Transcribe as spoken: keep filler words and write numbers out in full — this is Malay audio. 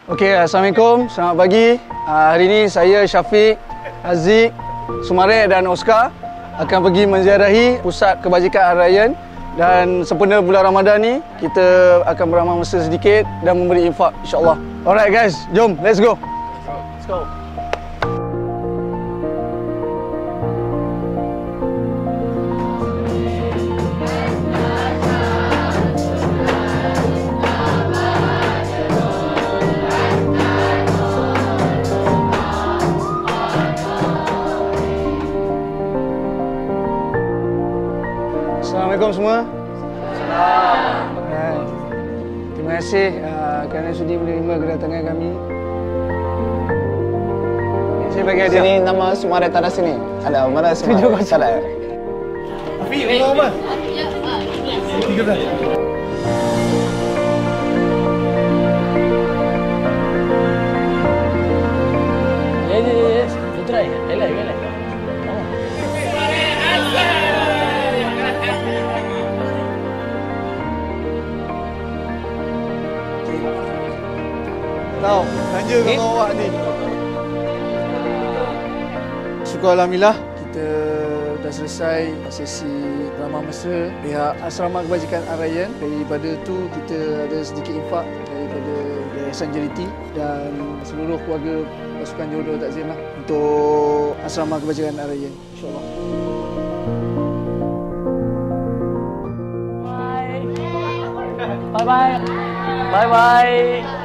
Okey, Assalamualaikum. Selamat pagi. Uh, hari ini saya Syafiq, Haziq, Sumarek dan Oscar akan pergi menziarahi Pusat Kebajikan Al-Rayyan, dan sempena bulan Ramadan ni kita akan beramal mesra sedikit dan memberi infak insya-Allah. Alright guys, jom let's go. Let's go. Assalamualaikum semua. Assalamualaikum. Terima kasih uh, kerana sudi menerima kedatangan kami. Saya bagi hadiah. Sini nama Sumarek tak ada sini. Ada mana Sumarek? Tak ada. Afiq, nama apa? Tiga belas. Ya, ya, ya. You try. Elak, elak. Tahu, tanya okay. Kalau awak ni. Syukur Alhamdulillah, kita dah selesai sesi beramal mesra pihak Asrama Kebajikan Al-Rayyan. Daripada tu kita ada sedikit infak daripada Yayasan Jeliti dan seluruh keluarga pasukan jodoh takzim lah untuk Asrama Kebajikan Al-Rayyan, insya-Allah. Bye bye. Bye bye.